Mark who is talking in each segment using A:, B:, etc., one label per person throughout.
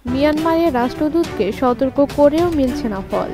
A: মিয়ানমারের রাষ্ট্রদূতকে সতর্ক করেও মিলছে না ফল।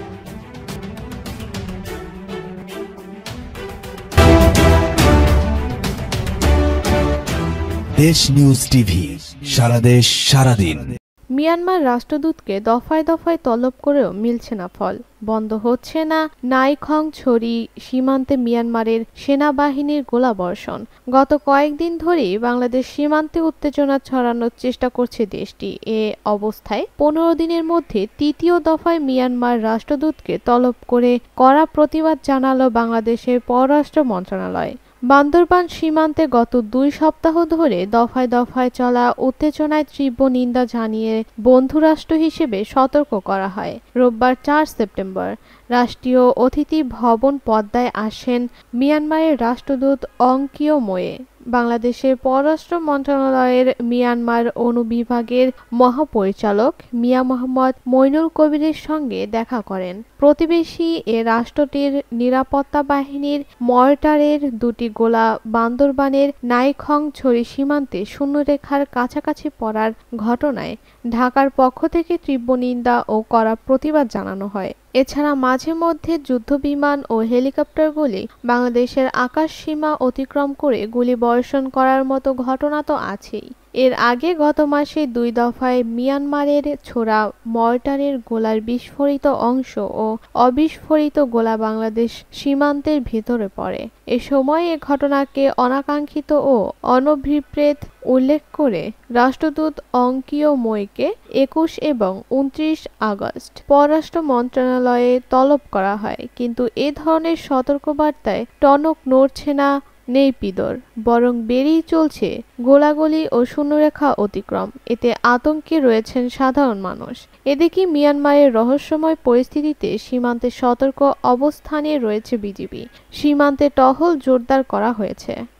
B: Deshnewstv, সারা দেশ সারাদিন।
A: মিয়ানমার রাষ্ট্রদূতকে দফায় দফায় তলব করেও মিলছে না ফল। বন্ধ হচ্ছে না নাইখংছড়ি সীমান্তে মিয়ানমারের সেনাবাহিনীর গোলাবর্ষণ। গত কয়েকদিন ধরেই বাংলাদেশ সীমান্তে উত্তেজনা ছড়ানোর চেষ্টা করছে দেশটি। এ অবস্থায় 15 দিনের মধ্যে তৃতীয় দফায় মিয়ানমার রাষ্ট্রদূতকে তলব করে কড়া প্রতিবাদ জানালো বাংলাদেশের পররাষ্ট্র মন্ত্রণালয়। বান্দরবান সীমান্তে গত 2 সপ্তাহ ধরে দফায় দফায় চলা উত্তেজনায় তীব্র নিন্দা জানিয়ে বন্ধুরাষ্ট্র হিসেবে সতর্ক করা হয়। রোববার 4 সেপ্টেম্বর রাষ্ট্রীয় অতিথি ভবন পদ্মায় আসেন মিয়ানমারের রাষ্ট্রদূত অং কিও মোয়ে। বাংলাদেশের পররাষ্ট্র মন্ত্রণালয়ের মিয়ানমার অনুবিভাগের মহাপরিচালক মিয়া মোহাম্মদ মইনুল কবিরের সঙ্গে দেখা করেন। প্রতিবেশী এ রাষ্ট্রটির নিরাপত্তা বাহিনীর মর্টারের 2টি গোলা বান্দরবানের নাইখংছড়ি সীমান্তে শূন্যরেখার কাছাকাছি পড়ার ঘটনায় ঢাকার পক্ষ থেকে তীব্র নিন্দা ও কড়া প্রতিবাদ জানানো হয়। এছাড়া মাঝে মধ্যে যুদ্ধবিমান ও হেলিকপ্টারগুলি বাংলাদেশের আকাশ সীমা অতিক্রম করে গুলি বর্ষণ করার মতো ঘটনা তো আছেই। এর আগে গত মাসে 2 দফায় মিয়ানমারের ছোড়া মর্টারের গোলার বিস্ফোরিত অংশ ও অবিস্ফোরিত গোলা বাংলাদেশ সীমান্তের ভেতরে পড়ে। এ সময় এ ঘটনাকে অনাকাঙ্ক্ষিত ও অনভিপ্রেত উল্লেখ করে রাষ্ট্রদূত অং কিও মোয়েকে 21 এবং 29 আগস্ট পররাষ্ট্র মন্ত্রণালয়ে তলব করা হয়। কিন্তু এ ধরনের সতর্কবার্তায় টনক নড়ছে না নেইপিদর, বরং বেড়েই চলছে গোলাগুলি ও শূন্যরেখা অতিক্রম। এতে আতঙ্কে রয়েছেন সাধারণ মানুষ। এদিকে মিয়ানমারের রহস্যময় পরিস্থিতিতে সীমান্তে সতর্ক অবস্থানে রয়েছে বিজিবি। সীমান্তে টহল জোরদার করা হয়েছে।